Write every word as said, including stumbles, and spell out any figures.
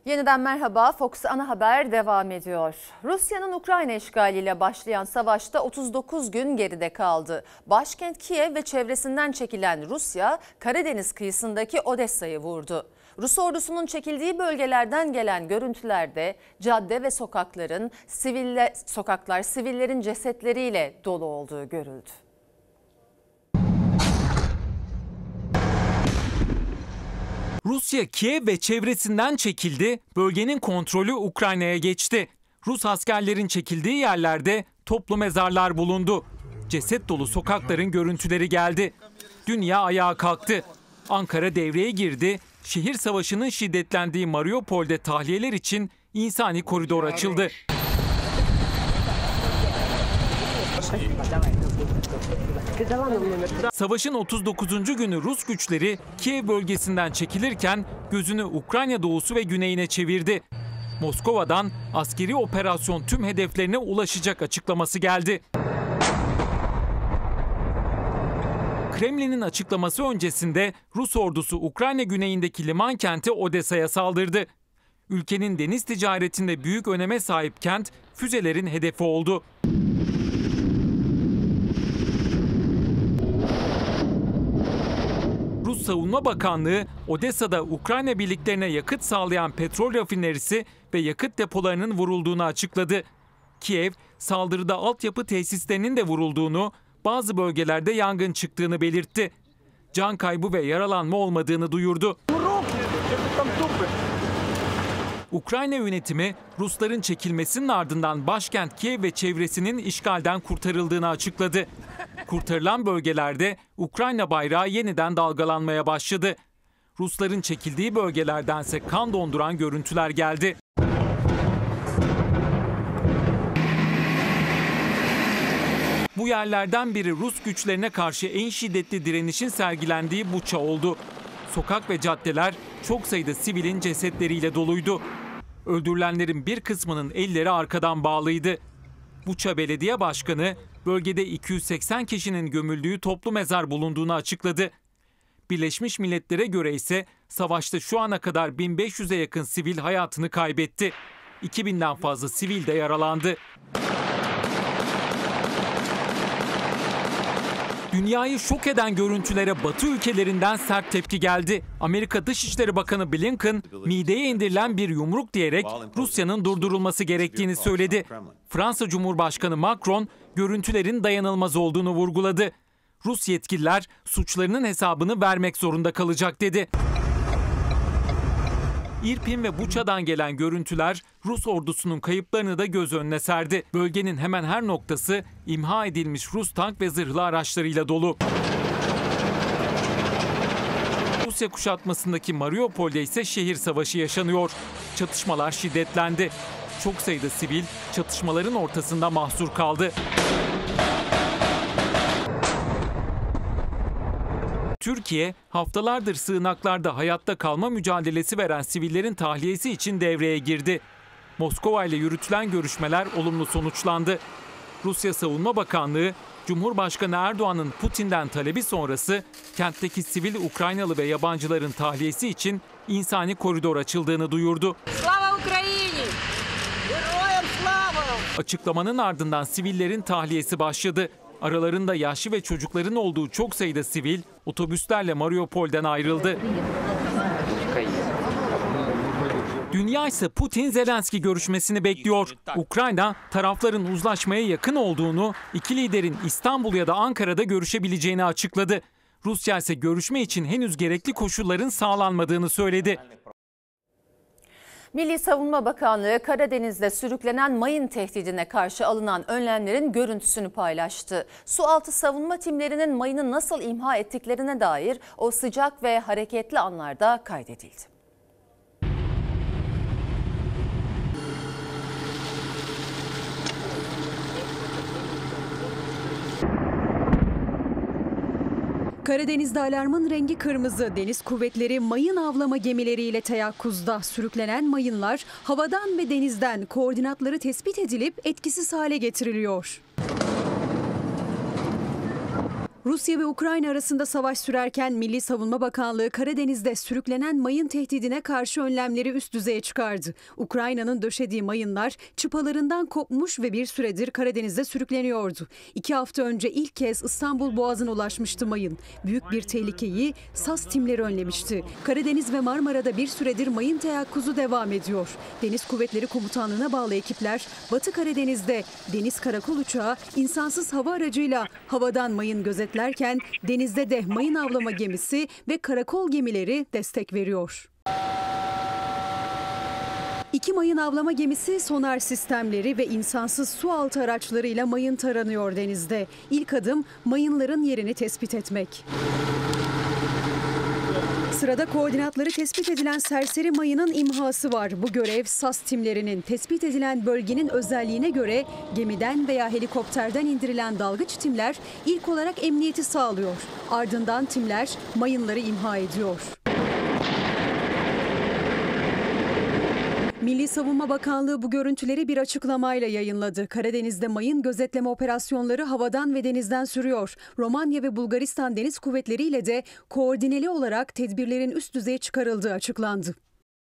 Yeniden merhaba. Fox Ana Haber devam ediyor. Rusya'nın Ukrayna işgaliyle başlayan savaşta otuz dokuz gün geride kaldı. Başkent Kiev ve çevresinden çekilen Rusya, Karadeniz kıyısındaki Odessa'yı vurdu. Rus ordusunun çekildiği bölgelerden gelen görüntülerde cadde ve sokakların siville, sokaklar sivillerin cesetleriyle dolu olduğu görüldü. Rusya Kiev ve çevresinden çekildi, bölgenin kontrolü Ukrayna'ya geçti. Rus askerlerin çekildiği yerlerde toplu mezarlar bulundu. Ceset dolu sokakların görüntüleri geldi. Dünya ayağa kalktı. Ankara devreye girdi. Şehir savaşının şiddetlendiği Mariupol'de tahliyeler için insani koridor açıldı. Savaşın otuz dokuzuncu günü Rus güçleri Kiev bölgesinden çekilirken gözünü Ukrayna doğusu ve güneyine çevirdi. Moskova'dan askeri operasyon tüm hedeflerine ulaşacak açıklaması geldi. Kremlin'in açıklaması öncesinde Rus ordusu Ukrayna güneyindeki liman kenti Odessa'ya saldırdı. Ülkenin deniz ticaretinde büyük öneme sahip kent füzelerin hedefi oldu. Rus Savunma Bakanlığı, Odessa'da Ukrayna birliklerine yakıt sağlayan petrol rafinerisi ve yakıt depolarının vurulduğunu açıkladı. Kiev, saldırıda altyapı tesislerinin de vurulduğunu, bazı bölgelerde yangın çıktığını belirtti. Can kaybı ve yaralanma olmadığını duyurdu. Ukrayna yönetimi, Rusların çekilmesinin ardından başkent Kiev ve çevresinin işgalden kurtarıldığını açıkladı. Kurtarılan bölgelerde Ukrayna bayrağı yeniden dalgalanmaya başladı. Rusların çekildiği bölgelerdense kan donduran görüntüler geldi. Bu yerlerden biri Rus güçlerine karşı en şiddetli direnişin sergilendiği Buça oldu. Sokak ve caddeler çok sayıda sivilin cesetleriyle doluydu. Öldürülenlerin bir kısmının elleri arkadan bağlıydı. Buça Belediye Başkanı bölgede iki yüz seksen kişinin gömüldüğü toplu mezar bulunduğunu açıkladı. Birleşmiş Milletler'e göre ise savaşta şu ana kadar bin beş yüze yakın sivil hayatını kaybetti. iki binden fazla sivil de yaralandı. Dünyayı şok eden görüntülere Batı ülkelerinden sert tepki geldi. Amerika Dışişleri Bakanı Blinken, mideye indirilen bir yumruk diyerek Rusya'nın durdurulması gerektiğini söyledi. Fransa Cumhurbaşkanı Macron, görüntülerin dayanılmaz olduğunu vurguladı. Rus yetkililer suçlarının hesabını vermek zorunda kalacak dedi. İrpin ve Buça'dan gelen görüntüler Rus ordusunun kayıplarını da göz önüne serdi. Bölgenin hemen her noktası imha edilmiş Rus tank ve zırhlı araçlarıyla dolu. Rusya kuşatmasındaki Mariupol'de ise şehir savaşı yaşanıyor. Çatışmalar şiddetlendi. Çok sayıda sivil çatışmaların ortasında mahsur kaldı. Türkiye, haftalardır sığınaklarda hayatta kalma mücadelesi veren sivillerin tahliyesi için devreye girdi. Moskova ile yürütülen görüşmeler olumlu sonuçlandı. Rusya Savunma Bakanlığı, Cumhurbaşkanı Erdoğan'ın Putin'den talebi sonrası kentteki sivil Ukraynalı ve yabancıların tahliyesi için insani koridor açıldığını duyurdu. Slava Ukrayini! Heroyam slava! Açıklamanın ardından sivillerin tahliyesi başladı. Aralarında yaşlı ve çocukların olduğu çok sayıda sivil otobüslerle Mariupol'den ayrıldı. Dünya ise Putin-Zelenski görüşmesini bekliyor. Ukrayna tarafların uzlaşmaya yakın olduğunu, iki liderin İstanbul ya da Ankara'da görüşebileceğini açıkladı. Rusya ise görüşme için henüz gerekli koşulların sağlanmadığını söyledi. Milli Savunma Bakanlığı Karadeniz'de sürüklenen mayın tehdidine karşı alınan önlemlerin görüntüsünü paylaştı. Sualtı savunma timlerinin mayını nasıl imha ettiklerine dair o sıcak ve hareketli anlarda kaydedildi. Karadeniz'de alarmın rengi kırmızı. Deniz kuvvetleri mayın avlama gemileriyle teyakkuzda. Sürüklenen mayınlar havadan ve denizden koordinatları tespit edilip etkisiz hale getiriliyor. Rusya ve Ukrayna arasında savaş sürerken Milli Savunma Bakanlığı Karadeniz'de sürüklenen mayın tehdidine karşı önlemleri üst düzeye çıkardı. Ukrayna'nın döşediği mayınlar çıpalarından kopmuş ve bir süredir Karadeniz'de sürükleniyordu. İki hafta önce ilk kez İstanbul Boğazı'na ulaşmıştı mayın. Büyük bir tehlikeyi S A S timleri önlemişti. Karadeniz ve Marmara'da bir süredir mayın teyakkuzu devam ediyor. Deniz Kuvvetleri Komutanlığı'na bağlı ekipler Batı Karadeniz'de deniz karakol uçağı insansız hava aracıyla havadan mayın gözetlerken denizde de mayın avlama gemisi ve karakol gemileri destek veriyor. İki mayın avlama gemisi, sonar sistemleri ve insansız su altı araçlarıyla mayın taranıyor denizde. İlk adım mayınların yerini tespit etmek. Sırada koordinatları tespit edilen serseri mayının imhası var. Bu görev S A S timlerinin. Tespit edilen bölgenin özelliğine göre gemiden veya helikopterden indirilen dalgıç timler ilk olarak emniyeti sağlıyor. Ardından timler mayınları imha ediyor. Milli Savunma Bakanlığı bu görüntüleri bir açıklamayla yayınladı. Karadeniz'de mayın gözetleme operasyonları havadan ve denizden sürüyor. Romanya ve Bulgaristan Deniz Kuvvetleri ile de koordineli olarak tedbirlerin üst düzeye çıkarıldığı açıklandı.